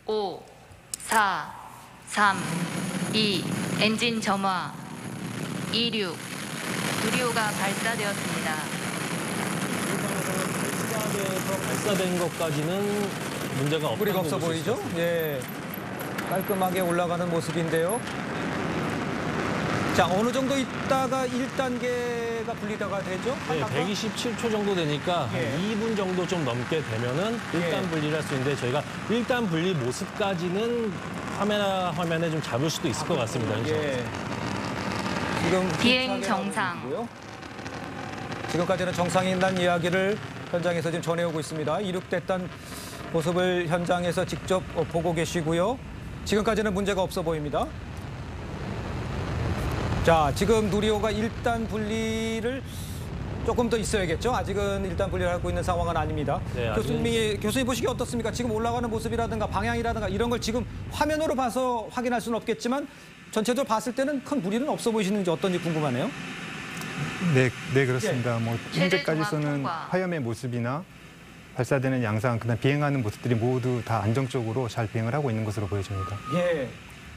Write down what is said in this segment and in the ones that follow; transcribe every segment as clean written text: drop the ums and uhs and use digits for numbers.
5, 4, 3, 2, 엔진 점화. 26, 누리호가 발사되었습니다. 발사된 것까지는 문제가 없다고 무리가 없어 보이죠? 예, 깔끔하게 올라가는 모습인데요. 자, 어느 정도 있다가 1단계가 분리가 되죠? 네, 127초 정도 되니까 예. 한 2분 정도 좀 넘게 되면은 예. 1단 분리를 할 수 있는데 저희가 1단 분리 모습까지는 화면에 좀 잡을 수도 있을 것 같습니다. 예. 지금 비행 힘차게 정상. 나오고 있고요. 지금까지는 정상이란 이야기를 현장에서 지금 전해오고 있습니다. 이륙됐던 모습을 현장에서 직접 보고 계시고요. 지금까지는 문제가 없어 보입니다. 자, 지금 누리호가 1단 분리를 조금 더 있어야겠죠? 아직은 1단 분리를 하고 있는 상황은 아닙니다. 네, 교수님 보시기에 어떻습니까? 지금 올라가는 모습이라든가 방향이라든가 이런 걸 지금 화면으로 봐서 확인할 수는 없겠지만 전체적으로 봤을 때는 큰 무리는 없어 보이시는지 어떤지 궁금하네요. 네, 그렇습니다. 뭐 최대 현재까지서는 종합 통과. 화염의 모습이나 발사되는 양상, 그다음 비행하는 모습들이 모두 다 안정적으로 잘 비행을 하고 있는 것으로 보여집니다. 예.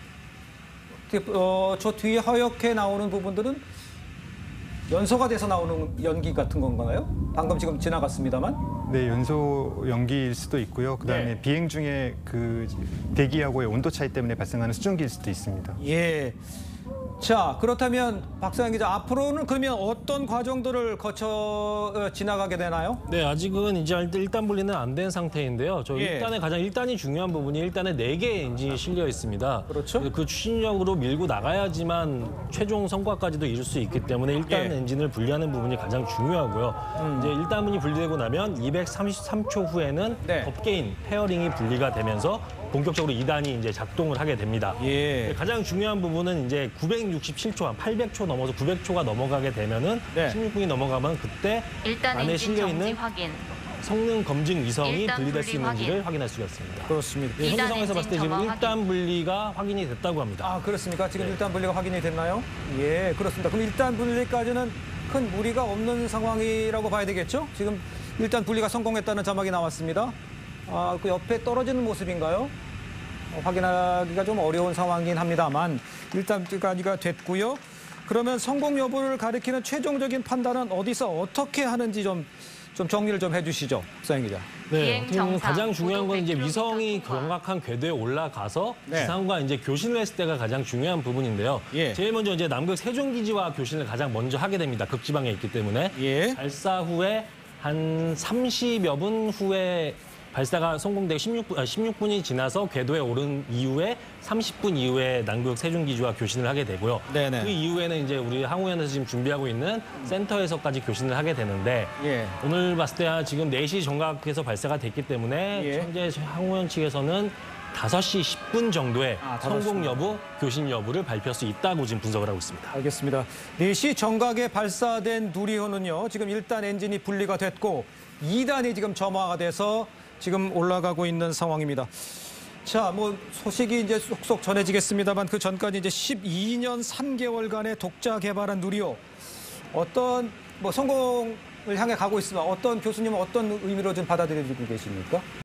저 뒤에 하얗게 나오는 부분들은 연소가 돼서 나오는 연기 같은 건가요? 방금 지금 지나갔습니다만. 네, 연소 연기일 수도 있고요. 그다음에 네. 비행 중에 그 대기하고의 온도 차이 때문에 발생하는 수증기일 수도 있습니다. 예. 자, 그렇다면 박사영 기자, 앞으로는 그러면 어떤 과정들을 거쳐 지나가게 되나요? 네, 아직은 이제 1단 분리는 안 된 상태인데요. 저 예. 1단이 중요한 부분이 1단에 4개의 엔진이 실려 있습니다. 그렇죠. 그 추진력으로 밀고 나가야지만 최종 성과까지도 이룰 수 있기 때문에 1단 예. 엔진을 분리하는 부분이 가장 중요하고요. 이제 1단분이 분리되고 나면 233초 후에는 네. 덥게인 페어링이 분리가 되면서 본격적으로 2단이 이제 작동을 하게 됩니다. 예. 가장 중요한 부분은 이제 967초, 한 800초 넘어서 900초가 넘어가게 되면은 네. 16분이 넘어가면 그때 1단 안에 엔진 실려 정지 있는 확인. 성능 검증 위성이 일단 분리될 수 분리 있는지를 확인할 수가 있습니다. 그렇습니다. 네, 현재 이단 상황에서 봤을 때 엔진 지금 점화 1단 분리가 확인이 됐다고 합니다. 아, 그렇습니까? 지금 네. 1단 분리가 확인이 됐나요? 예, 그렇습니다. 그럼 1단 분리까지는 큰 무리가 없는 상황이라고 봐야 되겠죠? 지금 1단 분리가 성공했다는 자막이 나왔습니다. 아, 그 옆에 떨어지는 모습인가요? 확인하기가 좀 어려운 상황이긴 합니다만 일단 까지가 됐고요. 그러면 성공 여부를 가리키는 최종적인 판단은 어디서 어떻게 하는지 좀 정리를 좀 해주시죠, 박사영 기자. 네, 비행 어떻게 보면 정상, 가장 중요한 건 이제 고도 100km 위성이 통과. 정확한 궤도에 올라가서 네. 지상과 이제 교신을 했을 때가 가장 중요한 부분인데요. 예. 제일 먼저 이제 남극 세종기지와 교신을 가장 먼저 하게 됩니다. 극지방에 있기 때문에. 예. 발사 후에 한 30여 분 후에 발사가 성공되고 16분이 지나서 궤도에 오른 이후에 30분 이후에 남극 세종기지와 교신을 하게 되고요. 네네. 그 이후에는 이제 우리 항우연에서 지금 준비하고 있는 센터에서까지 교신을 하게 되는데 예. 오늘 봤을 때 지금 4시 정각에서 발사가 됐기 때문에 예. 현재 항우연 측에서는 5시 10분 정도에 아, 5시. 성공 여부, 교신 여부를 발표할 수 있다고 지금 분석을 하고 있습니다. 알겠습니다. 4시 정각에 발사된 누리호는요, 지금 1단 엔진이 분리가 됐고 2단이 지금 점화가 돼서 지금 올라가고 있는 상황입니다. 자, 뭐 소식이 이제 속속 전해지겠습니다만 그 전까지 이제 12년 3개월간의 독자 개발한 누리호 어떤 뭐 성공을 향해 가고 있으면 어떤 교수님은 어떤 의미로 좀 받아들여지고 계십니까?